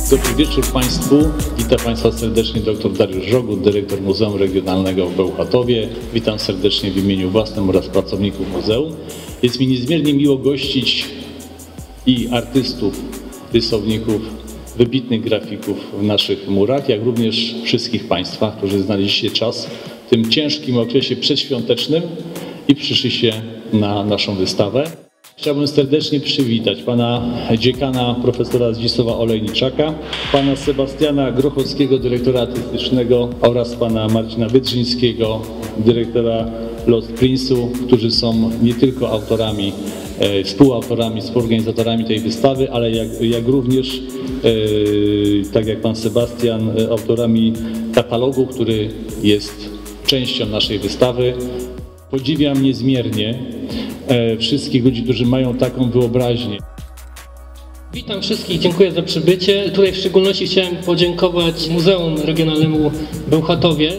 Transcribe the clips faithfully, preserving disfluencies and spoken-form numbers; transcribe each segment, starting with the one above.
Dobry wieczór Państwu. Witam Państwa serdecznie dr Dariusz Żogut, dyrektor Muzeum Regionalnego w Bełchatowie. Witam serdecznie w imieniu własnym oraz pracowników muzeum. Jest mi niezmiernie miło gościć i artystów, rysowników, wybitnych grafików w naszych murach, jak również wszystkich Państwa, którzy znaleźliście czas w tym ciężkim okresie przedświątecznym i przyszliście na naszą wystawę. Chciałbym serdecznie przywitać pana dziekana profesora Zdzisława Olejniczaka, pana Sebastiana Grochockiego, dyrektora artystycznego oraz pana Marcina Wydrzyńskiego, dyrektora Lost Prince'u, którzy są nie tylko autorami, e, współautorami, współorganizatorami tej wystawy, ale jak, jak również, e, tak jak pan Sebastian, e, autorami katalogu, który jest częścią naszej wystawy. Podziwiam niezmiernie e, wszystkich ludzi, którzy mają taką wyobraźnię. Witam wszystkich, dziękuję za przybycie. Tutaj w szczególności chciałem podziękować Muzeum Regionalnemu w Bełchatowie.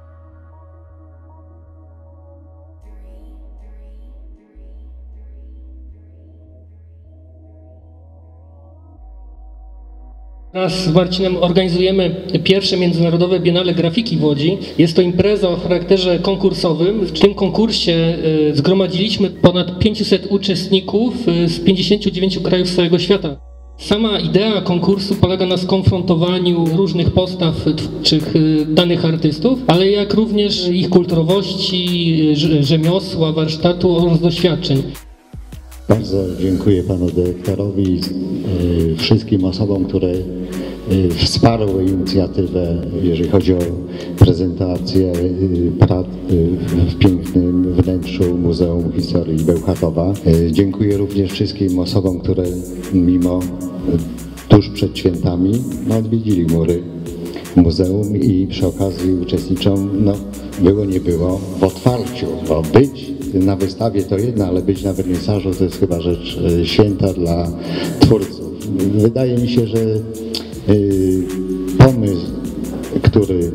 Wraz z Marcinem organizujemy pierwsze międzynarodowe Biennale Grafiki w Łodzi. Jest to impreza o charakterze konkursowym. W tym konkursie zgromadziliśmy ponad pięciuset uczestników z pięćdziesięciu dziewięciu krajów z całego świata. Sama idea konkursu polega na skonfrontowaniu różnych postaw twórczych danych artystów, ale jak również ich kulturowości, rzemiosła, warsztatu oraz doświadczeń. Bardzo dziękuję panu dyrektorowi i y, wszystkim osobom, które y, wsparły inicjatywę, jeżeli chodzi o prezentację y, prac y, w pięknym wnętrzu Muzeum Historii Bełchatowa. Y, dziękuję również wszystkim osobom, które mimo y, tuż przed świętami no, odwiedzili mury muzeum i przy okazji uczestniczą, no było nie było, w otwarciu, bo być na wystawie to jedno, ale być na wernisażu to jest chyba rzecz święta dla twórców. Wydaje mi się, że y, pomysł, który y,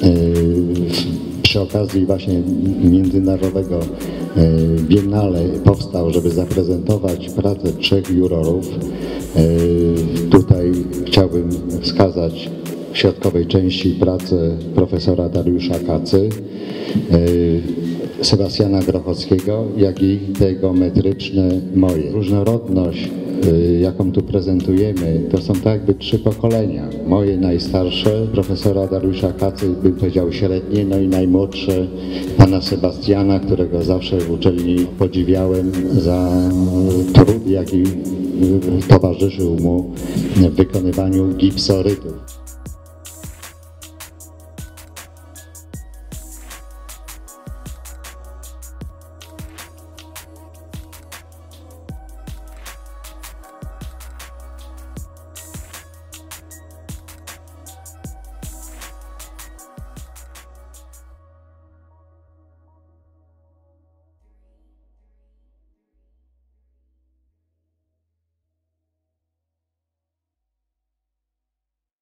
przy okazji właśnie międzynarodowego y, Biennale powstał, żeby zaprezentować pracę trzech jurorów. Y, tutaj chciałbym wskazać w środkowej części pracę profesora Dariusza Kacy, y, Sebastiana Grochockiego, jak i te geometryczne moje. Różnorodność, y, jaką tu prezentujemy, to są tak jakby trzy pokolenia. Moje najstarsze, profesora Dariusza Kacy, bym powiedział średnie, no i najmłodsze pana Sebastiana, którego zawsze w uczelni podziwiałem za trud, jaki towarzyszył mu w wykonywaniu gipsorytów.